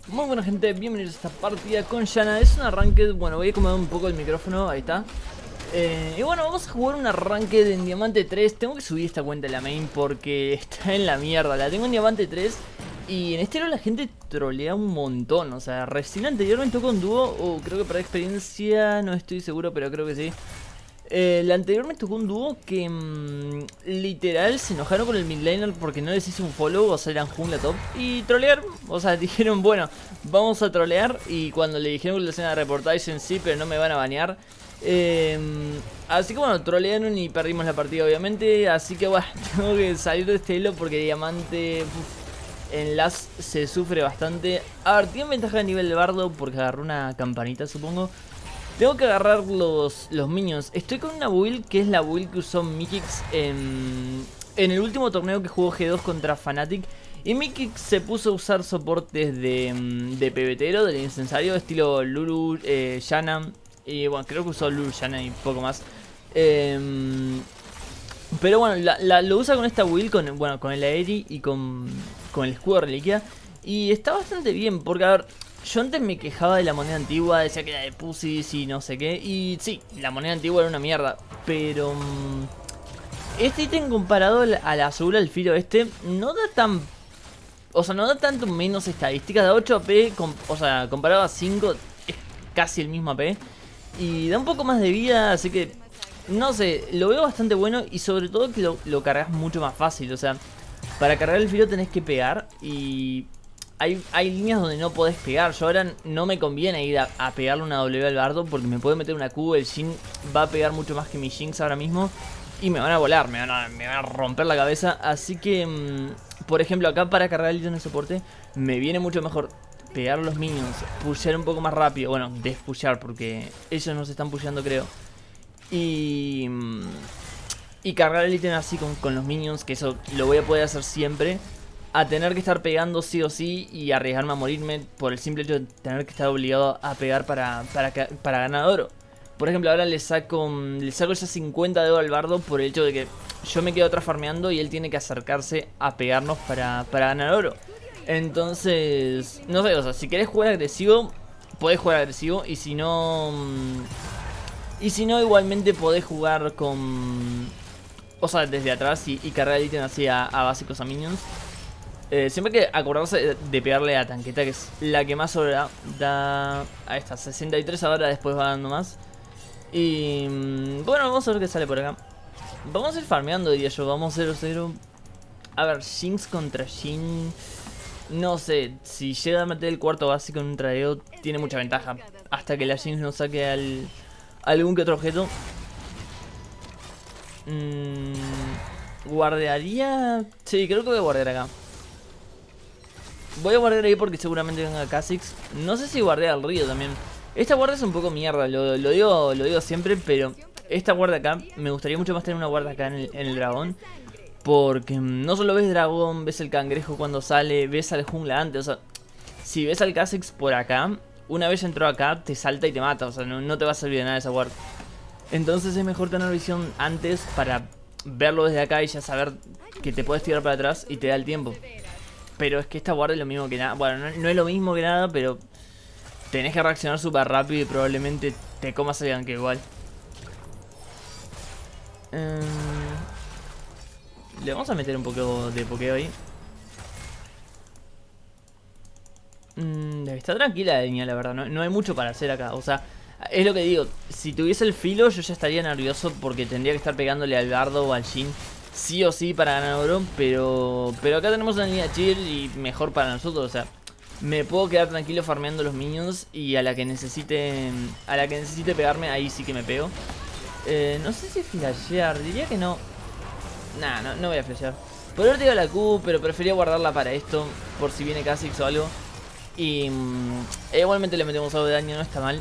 Muy buena gente, bienvenidos a esta partida con Yana. Es un arranque, bueno, voy a acomodar un poco el micrófono, ahí está. Y bueno, vamos a jugar un arranque en Diamante 3. Tengo que subir esta cuenta de la main porque está en la mierda. La tengo en Diamante 3 y en este la gente trolea un montón. O sea, recién anteriormente tocó un dúo, o creo que para experiencia, no estoy seguro, pero creo que sí. La anterior me tocó un dúo que literal se enojaron con el midlaner porque no les hice un follow, o sea, eran jungla top. Y trolearon, o sea, dijeron, bueno, vamos a trolear. Y cuando le dijeron que le hacían a reportar, dicen sí, pero no me van a banear. Así que bueno, trolearon y perdimos la partida obviamente. Así que bueno, tengo que salir de este elo porque Diamante en las se sufre bastante. A ver, tiene ventaja a nivel de bardo porque agarró una campanita, supongo. Tengo que agarrar los minions. Estoy con una build que es la build que usó Mikix en el último torneo que jugó G2 contra Fnatic. Y Mikix se puso a usar soportes de pebetero, del incensario, estilo Lulu, Yana. Y bueno, creo que usó Lulu, Yana y poco más. Pero bueno, lo usa con esta build, con el Aeri y con el escudo de reliquia. Y está bastante bien, porque a ver, yo antes me quejaba de la moneda antigua, decía que era de pussies y no sé qué. Y sí, la moneda antigua era una mierda, pero este ítem comparado al azul, al filo este, no da tan... O sea, no da tanto menos estadísticas, da 8 AP, o sea, comparado a 5 es casi el mismo AP. Y da un poco más de vida, así que... No sé, lo veo bastante bueno y sobre todo que lo cargas mucho más fácil. O sea, para cargar el filo tenés que pegar y... Hay líneas donde no podés pegar. Yo ahora no me conviene ir a pegarle una W al bardo porque me puede meter una Q. El Jhin va a pegar mucho más que mi Jinx ahora mismo y me van a volar, me van a romper la cabeza. Así que, por ejemplo, acá para cargar el ítem de soporte me viene mucho mejor pegar los minions, pushear un poco más rápido. Bueno, despushear porque ellos no se están pusheando, creo. Y cargar el ítem así con los minions, que eso lo voy a poder hacer siempre, a tener que estar pegando sí o sí y arriesgarme a morirme por el simple hecho de tener que estar obligado a pegar para ganar oro. Por ejemplo, ahora le saco ya 50 de oro al bardo por el hecho de que yo me quedo atrás farmeando y él tiene que acercarse a pegarnos para ganar oro. Entonces, no sé, o sea, si querés jugar agresivo, podés jugar agresivo, y si no... igualmente podés jugar con... O sea, desde atrás y cargar el ítem así a básicos, a minions. Siempre hay que acordarse de pegarle a tanqueta, que es la que más sobra da. Ahí está, 63 ahora, después va dando más. Y bueno, vamos a ver qué sale por acá. Vamos a ir farmeando, diría yo, vamos 0-0. A ver, Jinx contra Jhin. No sé, si llega a meter el cuarto básico en un tradeo, tiene mucha ventaja. Hasta que la Jinx no saque algún que otro objeto. ¿Guardearía? Sí, creo que voy a guardear acá. Voy a guardar ahí porque seguramente venga Kha'Zix. No sé si guardé al río también. Esta guardia es un poco mierda, lo digo siempre, pero esta guardia acá, me gustaría mucho más tener una guardia acá en el dragón. Porque no solo ves dragón, ves el cangrejo cuando sale, ves al jungla antes. O sea, si ves al Kha'Zix por acá, una vez entró acá, te salta y te mata. O sea, no te va a servir de nada esa guardia. Entonces es mejor tener visión antes para verlo desde acá y ya saber que te puedes tirar para atrás y te da el tiempo. Pero es que esta guardia es lo mismo que nada. Bueno, no es lo mismo que nada, pero tenés que reaccionar súper rápido y probablemente te comas el gank igual. Le vamos a meter un poco de pokeo ahí. Está tranquila la línea, la verdad. No hay mucho para hacer acá. O sea, es lo que digo. Si tuviese el filo, yo ya estaría nervioso porque tendría que estar pegándole al bardo o al Jhin sí o sí para ganar oro, pero acá tenemos una línea chill y mejor para nosotros. O sea, me puedo quedar tranquilo farmeando los minions y a la que necesite pegarme, ahí sí que me pego. No sé si flashear, diría que no. Nah, no voy a flashear. Podría haber tirado la Q, pero prefería guardarla para esto, por si viene Kha'Zix o algo. Y igualmente le metemos algo de daño, no está mal.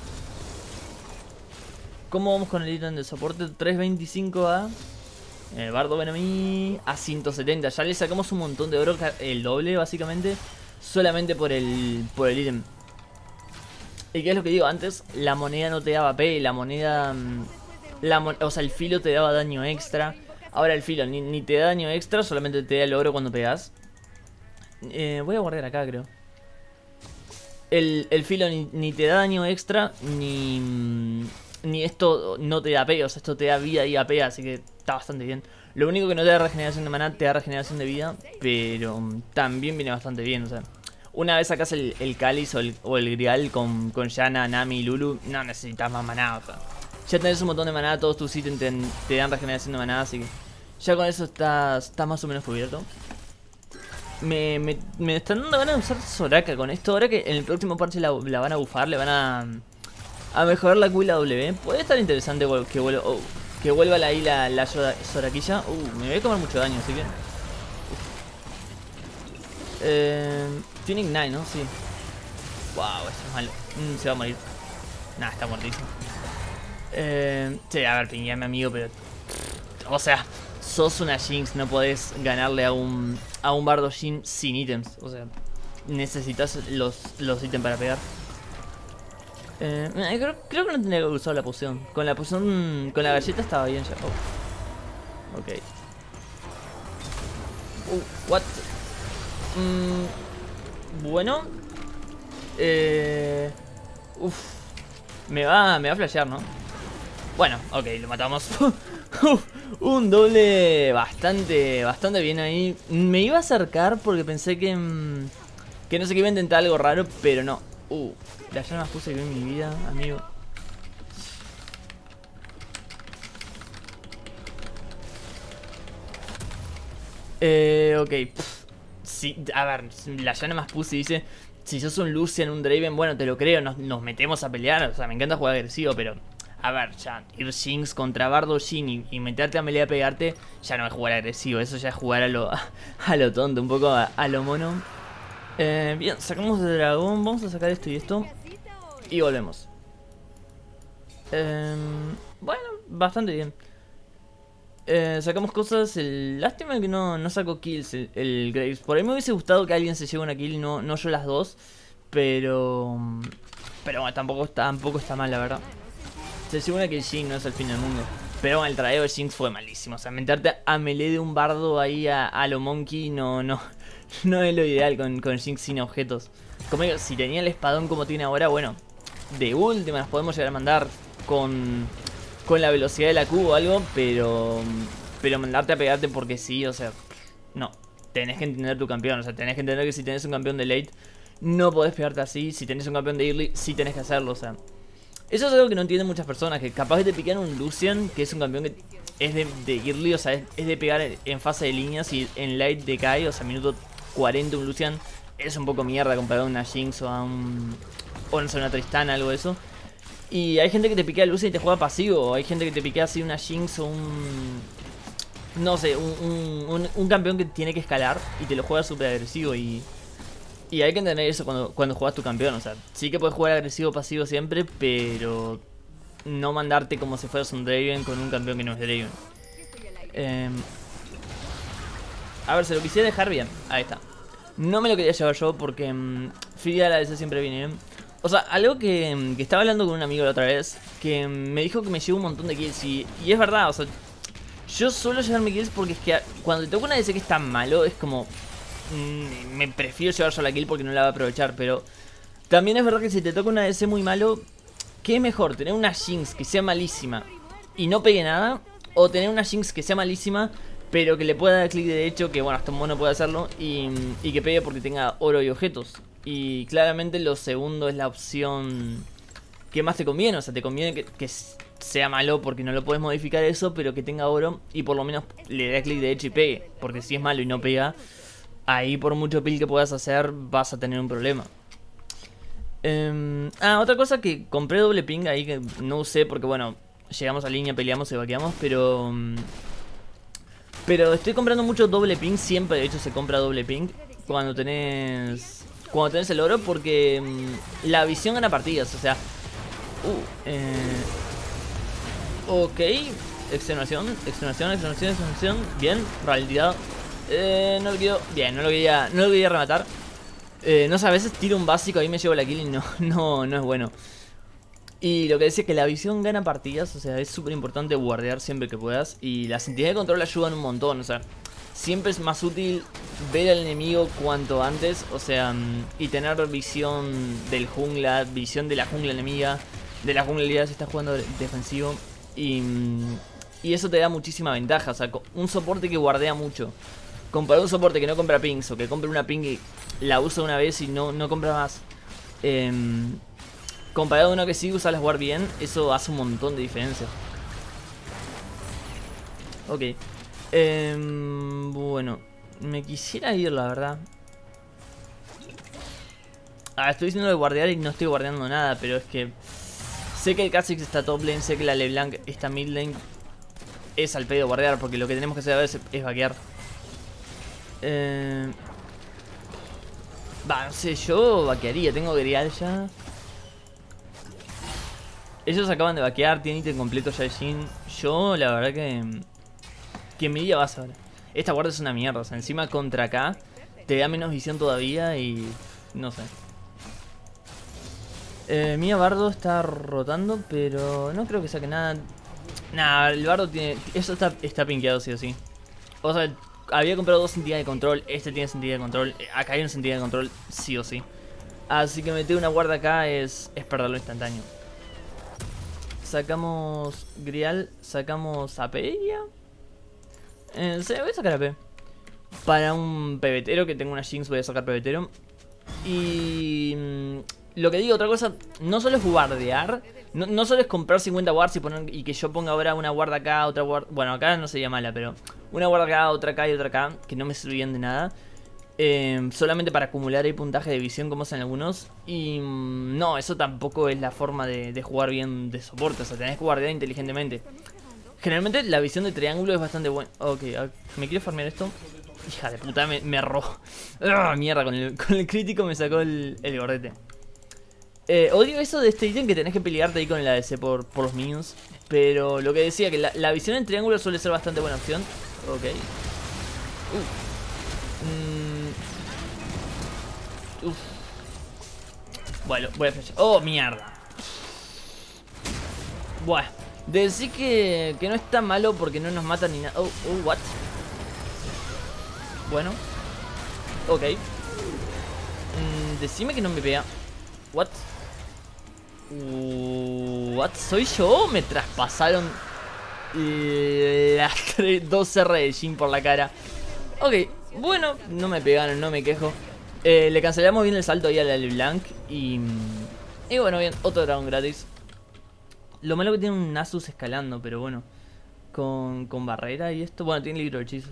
¿Cómo vamos con el ítem de soporte? 325 a... Bardo ven a mí a 170. Ya le sacamos un montón de oro, el doble básicamente, solamente por el ítem. ¿Y qué es lo que digo? Antes la moneda no te daba AP, la moneda... o sea, el filo te daba daño extra. Ahora el filo ni te da daño extra, solamente te da el oro cuando pegas. Voy a guardar acá, creo. El filo ni te da daño extra, ni esto no te da AP, o sea, esto te da vida y AP, así que está bastante bien. Lo único que no te da regeneración de maná, te da regeneración de vida, pero también viene bastante bien, o sea. Una vez sacas el cáliz o el grial con Yana, Nami y Lulu, no necesitas más maná, o sea. Ya tenés un montón de maná, todos tus ítems te dan regeneración de maná, así que ya con eso estás más o menos cubierto. Me están dando ganas de usar Soraka con esto. Ahora que en el próximo parche la van a bufar, le van a mejorar la Q y la W. Puede estar interesante que vuelva ahí la Soraquilla. Me voy a comer mucho daño, así que... tiene Ignite, ¿no? Sí. Wow, eso es malo. Se va a morir. Nah, está muertísimo. Sí, a ver, pingué a mi amigo, pero... O sea, sos una Jinx, no podés ganarle a un bardo Jhin sin ítems. O sea, necesitas los ítems para pegar. Creo que no tendría que haber usado la poción. Con la poción, con la galleta estaba bien ya. Oh. Ok. What? Bueno. Me va a flashear, ¿no? Bueno, ok, lo matamos. Un doble bastante bien ahí. Me iba a acercar porque pensé que no sé, que iba a intentar algo raro, pero no. La llama más puse que vi en mi vida, amigo. Ok. Sí, a ver, la llana más puse dice: si sos un Lucian, un Draven, bueno, te lo creo, nos metemos a pelear. O sea, me encanta jugar agresivo, pero... A ver, ya ir Jinx contra Bardo Jhin y meterte a melee a pegarte, ya no es jugar agresivo, eso ya es jugar a lo tonto, un poco a lo mono. Bien, sacamos de dragón, vamos a sacar esto y esto. Y volvemos. Bueno, bastante bien. Sacamos cosas, lástima que no saco kills el Graves. Por ahí me hubiese gustado que alguien se lleve una kill, no yo las dos. Pero bueno, tampoco está mal, la verdad. Se supone que Jhin no es el fin del mundo. Pero bueno, el tradeo de Jinx fue malísimo. O sea, meterte a melee de un bardo ahí a lo monkey no es lo ideal con Jinx sin objetos. Como digo, si tenía el espadón como tiene ahora, bueno, de última nos podemos llegar a mandar con la velocidad de la Q o algo, pero mandarte a pegarte porque sí, o sea, no. Tenés que entender tu campeón, o sea, tenés que entender que si tenés un campeón de late, no podés pegarte así. Si tenés un campeón de early, sí tenés que hacerlo, o sea. Eso es algo que no entienden muchas personas, que capaz que te pican un Lucian, que es un campeón que es de early, o sea, es de pegar en fase de líneas y en late decae, o sea, minuto 40 un Lucian es un poco mierda comparado a una Jinx o a no sé, una Tristana, algo de eso. Y hay gente que te piquea a Lucian y te juega pasivo, o hay gente que te piquea así una Jinx o no sé, un campeón que tiene que escalar y te lo juega súper agresivo y hay que entender eso cuando juegas tu campeón, o sea, sí que puedes jugar agresivo o pasivo siempre, pero no mandarte como si fueras un Draven con un campeón que no es Draven. A ver, se lo quisiera dejar bien, ahí está. No me lo quería llevar yo porque Fidia a la vez siempre viene bien. O sea, algo que estaba hablando con un amigo la otra vez, que me dijo que me llevo un montón de kills y es verdad, o sea, yo suelo llevarme kills porque es que cuando te toca una DC que es tan malo, es como... me prefiero llevar yo la kill porque no la va a aprovechar, pero también es verdad que si te toca una DC muy malo, ¿qué es mejor? ¿Tener una Jinx que sea malísima y no pegue nada? ¿O tener una Jinx que sea malísima pero que le pueda dar clic derecho, que bueno, hasta un mono puede hacerlo, y que pegue porque tenga oro y objetos? Y claramente lo segundo es la opción que más te conviene, o sea, te conviene que sea malo porque no lo puedes modificar eso, pero que tenga oro y por lo menos le dé clic derecho y pegue, porque si es malo y no pega, ahí por mucho peel que puedas hacer vas a tener un problema. Otra cosa, que compré doble ping ahí que no usé porque bueno, llegamos a línea, peleamos y vaqueamos, pero estoy comprando mucho doble ping. Siempre de hecho se compra doble ping cuando tenés el oro, porque la visión gana partidas, o sea. Ok, extenuación. Bien, realidad. No lo quiero. Bien, no lo quería rematar. No sé, a veces tiro un básico, ahí me llevo la kill y no es bueno. Y lo que decía es que la visión gana partidas, o sea, es súper importante guardear siempre que puedas. Y las entidades de control ayudan un montón, o sea, siempre es más útil ver al enemigo cuanto antes, o sea, y tener visión del jungla, visión de la jungla enemiga, de la jungla aliada si estás jugando defensivo, y eso te da muchísima ventaja, o sea, un soporte que guardea mucho, comparado a un soporte que no compra pings, o que compra una ping y la usa una vez y no compra más, comparado a uno que sí usa las guard bien, eso hace un montón de diferencia. Ok. Bueno, me quisiera ir, la verdad. Estoy diciendo de guardear y no estoy guardeando nada, pero es que sé que el Kha'Zix está top lane, sé que la LeBlanc está mid lane. Es al pedo guardear, porque lo que tenemos que hacer a veces es vaquear. No sé, yo vaquearía, tengo Grial ya. Ellos acaban de vaquear, tienen ítem completo ya de Jhin. Yo, la verdad que me iría vas ahora. Esta guardia es una mierda, o sea, encima contra acá te da menos visión todavía y no sé. Mía Bardo está rotando, pero no creo que saque nada. Nah, el Bardo tiene... Eso está pinkeado sí o sí. O sea, había comprado 2 sentidas de control, este tiene sentida de control, acá hay una sentida de control sí o sí. Así que meter una guarda acá es perderlo instantáneo. Sacamos Grial, sacamos Aperia. Sí, voy a sacar AP. Para un pebetero, que tengo una Jinx, voy a sacar pebetero. Y lo que digo, otra cosa, no solo es guardear, no solo es comprar 50 wards y que yo ponga ahora una guarda acá, otra guarda... Bueno, acá no sería mala, pero una guarda acá, otra acá y otra acá, que no me sirvían de nada. Solamente para acumular ahí puntaje de visión como hacen algunos. Y no, eso tampoco es la forma de jugar bien de soporte, o sea, tenés que guardear inteligentemente. Generalmente la visión de triángulo es bastante buena. Ok, me quiero farmear esto. Hija de puta, me erró. Mierda, con el crítico me sacó el gordete. Odio eso de este ítem que tenés que pelearte ahí con el ADC por los minions. Pero lo que decía, que la visión en triángulo suele ser bastante buena opción. Ok. Bueno, voy a flashar. Oh, mierda. Bueno, decir que no está malo porque no nos mata ni nada. What? Bueno. Ok. Decime que no me pega. What? What? ¿Soy yo? Me traspasaron las 2 R de Jhin por la cara. Ok, bueno, no me pegaron, no me quejo. Le cancelamos bien el salto ahí a la LeBlanc. Y bueno, bien, otro dragón gratis. Lo malo que tiene un Nasus escalando, pero bueno. Con barrera y esto. Bueno, tiene libro de hechizos.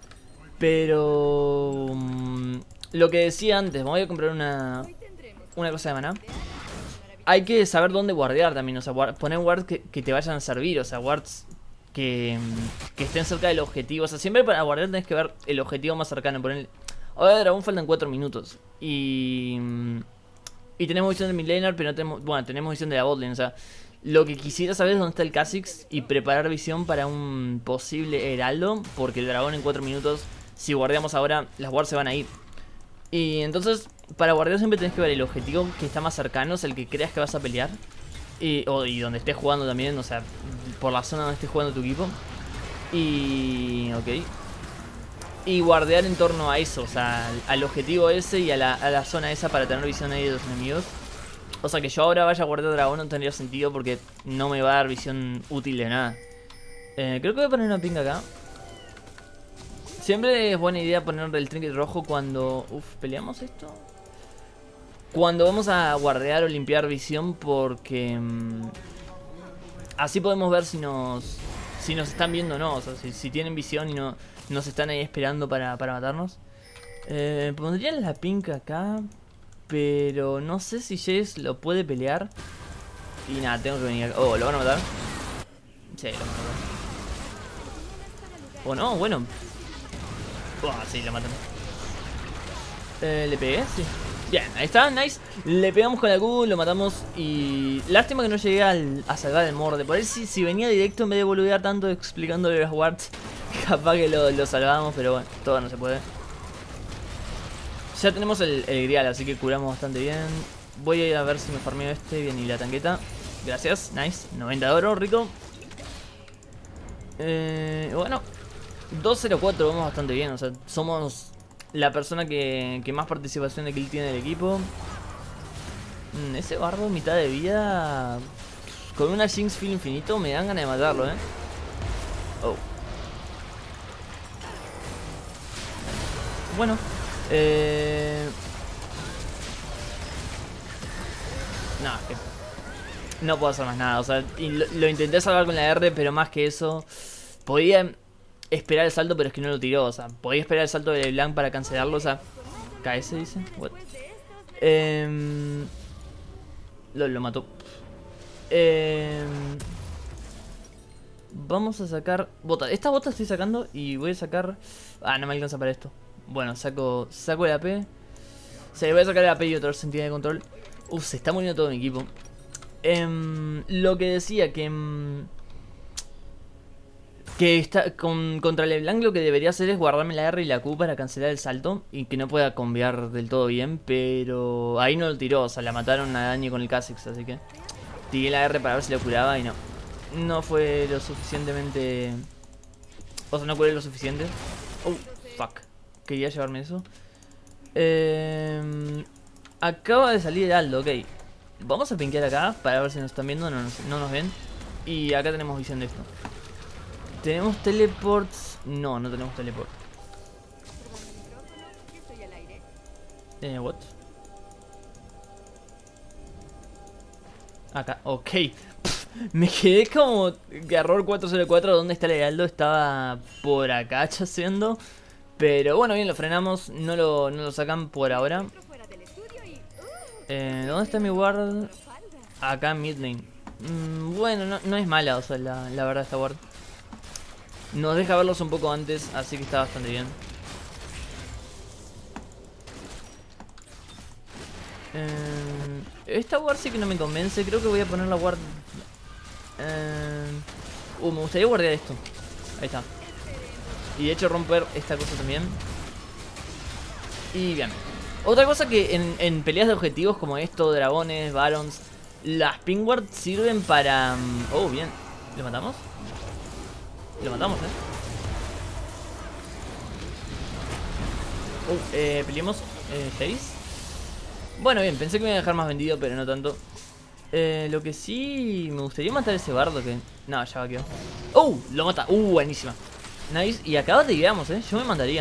Pero lo que decía antes, me voy a comprar una cosa de maná. Hay que saber dónde guardear también, o sea, poner wards que te vayan a servir, o sea, wards que estén cerca del objetivo. O sea, siempre para guardar tenés que ver el objetivo más cercano. Ponerle... Ahora de dragón faltan 4 minutos. Y tenemos visión de midlaner, pero no tenemos... Bueno, tenemos visión de la botlane, o sea... Lo que quisiera saber es dónde está el Kha'Zix y preparar visión para un posible heraldo. Porque el dragón en 4 minutos, si guardeamos ahora, las wards se van a ir. Y entonces, para guardear siempre tenés que ver el objetivo que está más cercano, es el que creas que vas a pelear. Y donde estés jugando también, o sea, por la zona donde estés jugando tu equipo. Y... ok. Y guardear en torno a eso, o sea, al objetivo ese y a la zona esa para tener visión ahí de los enemigos. O sea, que yo ahora vaya a guardar dragón no tendría sentido porque no me va a dar visión útil de nada. Creo que voy a poner una pinga acá. Siempre es buena idea poner el trinket rojo cuando... ¿peleamos esto? Cuando vamos a guardear o limpiar visión porque... así podemos ver si nos están viendo o no. O sea, si tienen visión y no nos están ahí esperando para matarnos. Pondría la pinca acá... Pero no sé si Jace lo puede pelear. Y nada, tengo que venir acá. Oh, ¿lo van a matar? Sí, lo van a matar. ¿O no? Bueno. Sí, lo matan. ¿Le pegué? Sí. Bien, ahí está, nice. Le pegamos con la Q, lo matamos. Y lástima que no llegué a salvar el morde. Por ahí si venía directo en vez de boludear tanto explicándole las wards, capaz que lo salvamos, pero bueno, todo no se puede. Ya tenemos el grial, así que curamos bastante bien. Voy a ir a ver si me farmeo este. Bien, y la tanqueta. Gracias, nice. 90 de oro, rico. Bueno. 2-0-4, vamos bastante bien. O sea, somos la persona que más participación de kill tiene del equipo. Ese bardo mitad de vida con una Jinx Feel infinito me dan ganas de matarlo, Oh. Bueno, no, no puedo hacer más nada. O sea, lo intenté salvar con la R, pero más que eso, podía esperar el salto, pero es que no lo tiró. O sea, podía esperar el salto de LeBlanc para cancelarlo. O sea, KS dice. What? Lo mató. Vamos a sacar bota. Esta bota estoy sacando y voy a sacar... Ah, no me alcanza para esto. Bueno, saco el AP. Se voy a sacar el AP y otro sentido de control. Se está muriendo todo mi equipo. Lo que decía que está contra LeBlanc lo que debería hacer es guardarme la R y la Q para cancelar el salto y que no pueda combiar del todo bien, pero ahí no lo tiró, o sea, la mataron a Dani con el Kha'Zix, así que tiré la R para ver si lo curaba y no fue lo suficientemente, o sea, no curé lo suficiente. Fuck, quería llevarme eso. Acaba de salir Heraldo, ok. Vamos a pinkear acá para ver si nos están viendo, no nos ven. Y acá tenemos visión de esto. ¿Tenemos teleports? No tenemos teleport. What? Acá, ok. Me quedé como error 404. ¿Dónde está el Heraldo? Estaba por acá chaseando. Pero bueno, bien, lo frenamos. No lo sacan por ahora. ¿Dónde está mi ward? Acá en mid lane. Bueno, no es mala, o sea, la verdad esta ward. Nos deja verlos un poco antes, así que está bastante bien. Esta ward sí que no me convence. Creo que voy a poner la ward... me gustaría guardar esto. Ahí está. Y de hecho romper esta cosa también. Y bien. Otra cosa que en peleas de objetivos como esto, dragones, barons, las ping wards sirven para... bien. ¿Lo matamos? Lo matamos, peleemos 6. Bueno, bien, pensé que me iba a dejar más vendido, pero no tanto. Lo que sí... Me gustaría matar a ese bardo que... No, ya va, quedó. Lo mata. Buenísima. Nice. Y acá te guiamos, yo me mandaría.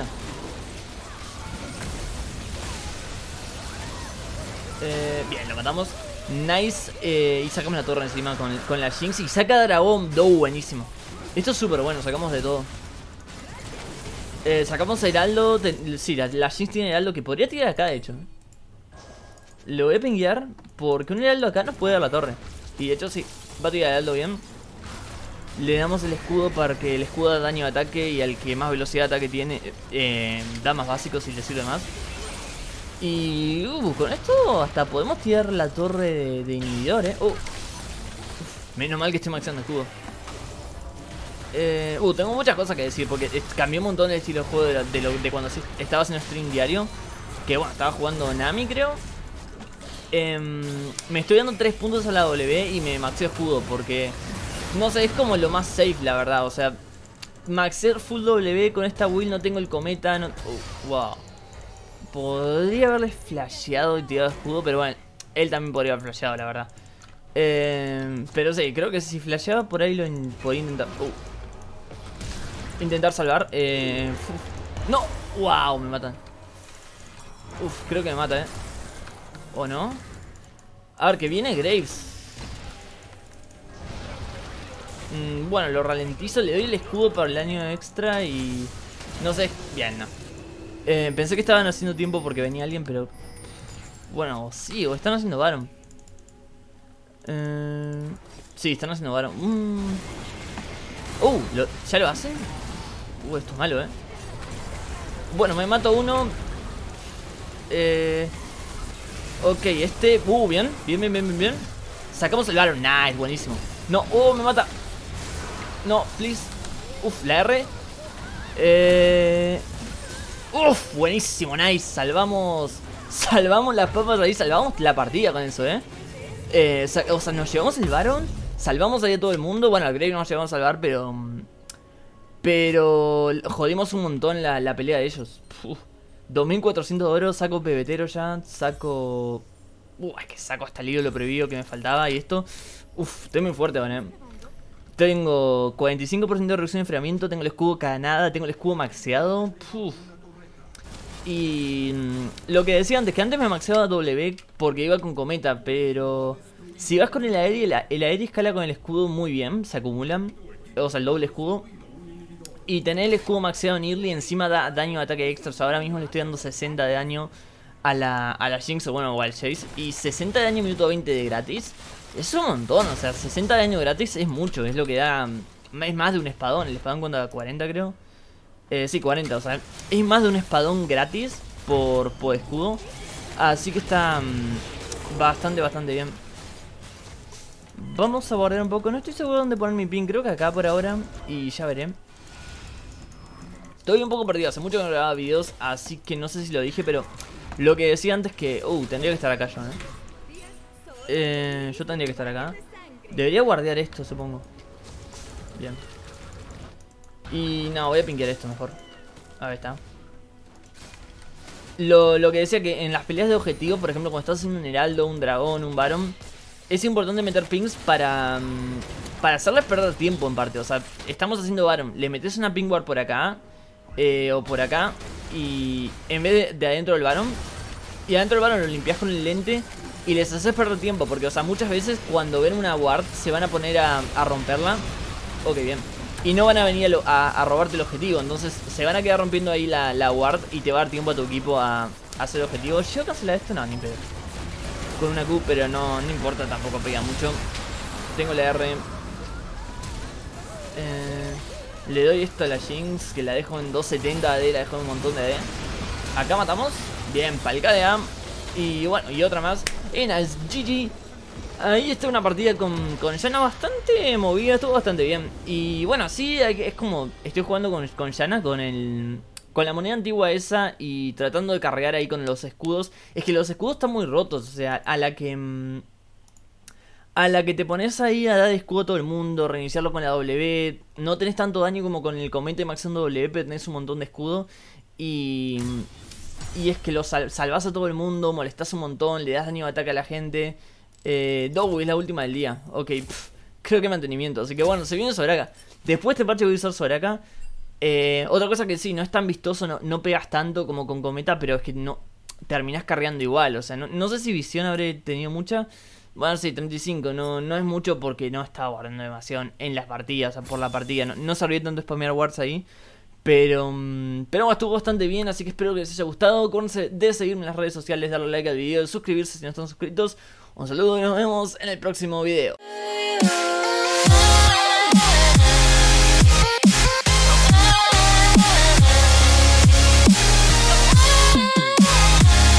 Bien, lo matamos. Nice. Y sacamos la torre encima con la Jinx. Y saca dragón. Buenísimo. Esto es súper bueno, sacamos de todo. Sacamos a Heraldo. Sí, la Jinx tiene Heraldo que podría tirar acá, de hecho. Lo voy a pinguear porque un Heraldo acá nos puede dar la torre. Y de hecho sí, va a tirar Heraldo bien. Le damos el escudo para que el escudo da daño de ataque. Y al que más velocidad de ataque tiene, da más básicos y le sirve más. Y con esto hasta podemos tirar la torre de inhibidor, menos mal que estoy maxeando escudo. Tengo muchas cosas que decir porque cambió un montón el estilo de juego de cuando estaba haciendo stream diario. Que bueno, estaba jugando Nami, creo. Me estoy dando 3 puntos a la W y me maxeo escudo porque... No sé, es como lo más safe, la verdad. O sea, maxear full W con esta build, no tengo el cometa, wow. Podría haberle flasheado y tirado escudo, pero bueno, él también podría haber flasheado, la verdad. Pero sí, creo que si flasheaba por ahí lo podría intentar. Intentar salvar. No, wow, me matan. Creo que me mata, ¿o no? A ver, que viene Graves. Bueno, lo ralentizo, le doy el escudo para el daño extra y... No sé, bien, no. Pensé que estaban haciendo tiempo porque venía alguien, pero... Bueno, sí, o están haciendo Baron. Sí, están haciendo Baron. ¿Ya lo hacen? Esto es malo, Bueno, me mato uno. Ok, este... bien. Bien. Sacamos el Baron. Nice, buenísimo. No, me mata. No, please. La R. Buenísimo, nice. Salvamos las papas ahí. Salvamos la partida con eso, o sea, nos llevamos el Baron. Salvamos ahí a todo el mundo. Bueno, al Grave no nos llevamos a salvar, pero Pero jodimos un montón la pelea de ellos. 2400 de oro, saco pebetero ya, saco... es que saco hasta el ídolo prohibido que me faltaba y esto... estoy muy fuerte, ¿vale? Tengo 45% de reducción de enfriamiento, tengo el escudo canada, tengo el escudo maxeado. Y lo que decía antes, que antes me maxeaba W porque iba con cometa, pero si vas con el aéreo, el aéreo escala con el escudo muy bien, se acumulan, o sea, el doble escudo. Y tener el escudo maxeado en Early encima da daño de ataque extra. O sea, ahora mismo le estoy dando 60 de daño a la Jinx o al Chase. Y 60 de daño minuto 20 de gratis es un montón, o sea, 60 de daño gratis es mucho, es lo que da... Es más de un espadón, el espadón cuenta 40 creo. Sí, 40, o sea, es más de un espadón gratis por escudo. Así que está bastante bien. Vamos a borrar un poco, no estoy seguro dónde poner mi pin, creo que acá por ahora. Y ya veré. Estoy un poco perdido, hace mucho que no grababa videos, así que no sé si lo dije, pero lo que decía antes que... tendría que estar acá yo, yo tendría que estar acá. Debería guardiar esto, supongo. Bien. Y no, voy a pinkear esto mejor. Ahí está. Lo que decía que en las peleas de objetivo, por ejemplo, cuando estás haciendo un heraldo, un dragón, un varón, es importante meter pings para hacerles perder tiempo en parte. O sea, estamos haciendo varón, le metes una ping ward por acá o por acá, y en vez de adentro del varón, y adentro del varón lo limpias con el lente y les haces perder tiempo, porque, o sea, muchas veces cuando ven una ward se van a poner a romperla. Ok, bien. Y no van a venir a robarte el objetivo, entonces se van a quedar rompiendo ahí la ward y te va a dar tiempo a tu equipo a hacer el objetivo. ¿Yo cancelar esto? No, ni pedo. Con una Q, pero no importa, tampoco pega mucho. Tengo la R. Le doy esto a la Jinx, que la dejo en 270 AD, la dejo en un montón de AD. Acá matamos. Bien, pa'l KDA. Y bueno, y otra más. Enas, GG. Ahí está una partida con Yana bastante movida, estuvo bastante bien. Y bueno, sí, es como estoy jugando con Yana, con la moneda antigua esa y tratando de cargar ahí con los escudos. Es que los escudos están muy rotos, o sea, a la que te pones ahí a dar escudo a todo el mundo, reiniciarlo con la W, no tenés tanto daño como con el cometa maxando W, pero tenés un montón de escudo. Y es que lo salvás a todo el mundo, molestás un montón, le das daño de ataque a la gente. Dogu es la última del día. Ok, creo que mantenimiento. Así que bueno, se viene Soraka. Después de este parche voy a usar Soraka. Otra cosa que sí, no es tan vistoso, no pegas tanto como con cometa, pero es que no terminás cargando igual. O sea, no sé si visión habré tenido mucha. Bueno, sí, 35, no es mucho porque no estaba guardando demasiado en las partidas, o sea, por la partida. No sabría tanto spamear wards ahí. Pero bueno, estuvo bastante bien, así que espero que les haya gustado. Acuérdense de seguirme en las redes sociales, darle like al video, suscribirse si no están suscritos. Un saludo y nos vemos en el próximo video.